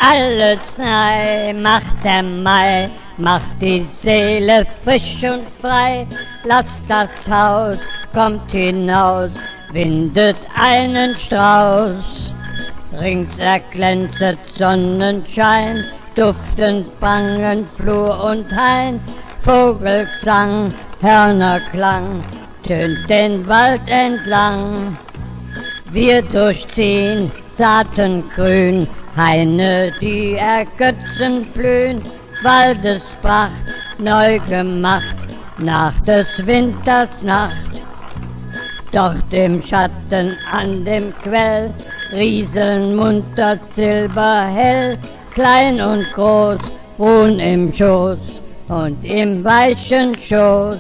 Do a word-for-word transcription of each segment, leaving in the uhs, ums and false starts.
alles neu, macht der Mai, macht die Seele frisch und frei. Lasst das Haus, kommt hinaus, windet einen Strauß. Rings erglänzet Sonnenschein, duftend bangen Flur und Hain. Vogelsang, Hörnerklang, tönt den Wald entlang. Wir durchziehen Saatengrün, Haine, die ergötzen blühen, Waldespracht neu gemacht, nach des Winters Nacht. Dort im Schatten an dem Quell rieseln munter silberhell, klein und groß ruhen im Schoß und im weichen Schoß.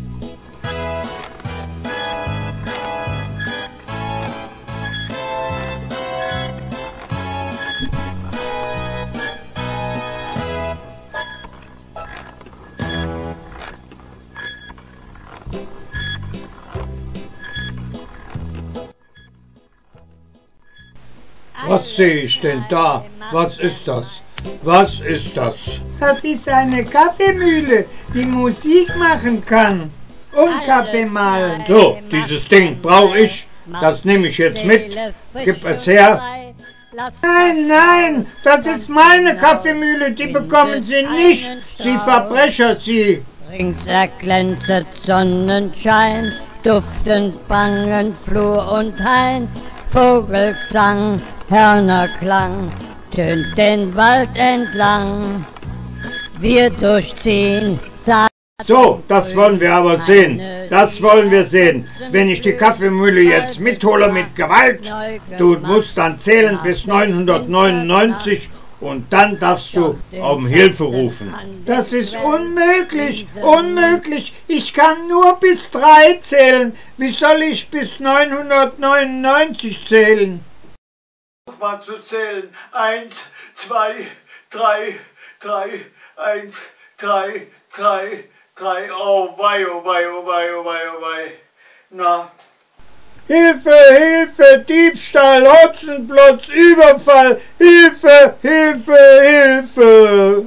Was sehe ich denn da? Was ist das? Was ist das? Das ist eine Kaffeemühle, die Musik machen kann und Kaffee mahlen. So, dieses Ding brauche ich. Das nehme ich jetzt mit. Gib es her. Nein, nein, das ist meine Kaffeemühle, die bekommen Sie nicht. Sie Verbrecher, Sie. Rings erglänzet Sonnenschein, duftend bangen Flur und Hain. Vogelsang, Hörnerklang, tönt den Wald entlang. Wir durchziehen Saaten. So, das wollen wir aber sehen. Das wollen wir sehen. Wenn ich die Kaffeemühle jetzt mithole mit Gewalt, du musst dann zählen bis neunhundertneunundneunzig und dann darfst du um Hilfe rufen. Das ist unmöglich, unmöglich. Ich kann nur bis drei zählen. Wie soll ich bis neunhundertneunundneunzig zählen? Mal zu zählen. Eins, zwei, drei, drei, eins, drei, drei, drei. Oh wei, oh wei, oh wei, oh wei, oh wei. Na. Hilfe, Hilfe, Diebstahl, Hotzenplotz, Überfall, Hilfe, Hilfe, Hilfe!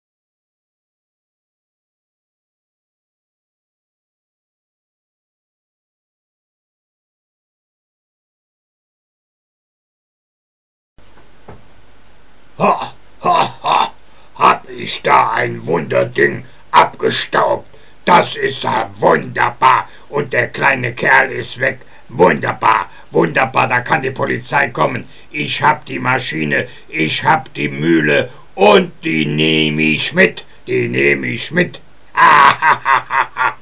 Ha, ha, ha, hab ich da ein Wunderding abgestaubt. Das ist ja wunderbar. Und der kleine Kerl ist weg. Wunderbar, wunderbar, da kann die Polizei kommen. Ich hab die Maschine, ich hab die Mühle und die nehme ich mit. Die nehme ich mit. Ah,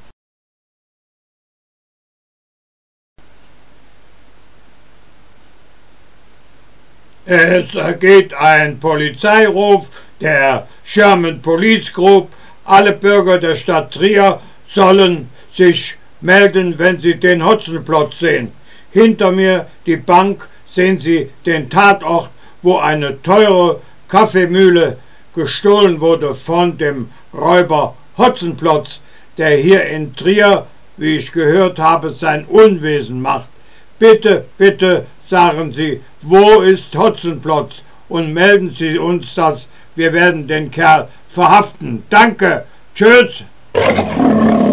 Es ergeht ein Polizeiruf der Sherman Police Group. Alle Bürger der Stadt Trier sollen sich melden, wenn Sie den Hotzenplotz sehen. Hinter mir die Bank sehen Sie den Tatort, wo eine teure Kaffeemühle gestohlen wurde von dem Räuber Hotzenplotz, der hier in Trier, wie ich gehört habe, sein Unwesen macht. Bitte, bitte sagen Sie, wo ist Hotzenplotz? Und melden Sie uns das. Wir werden den Kerl verhaften. Danke. Tschüss.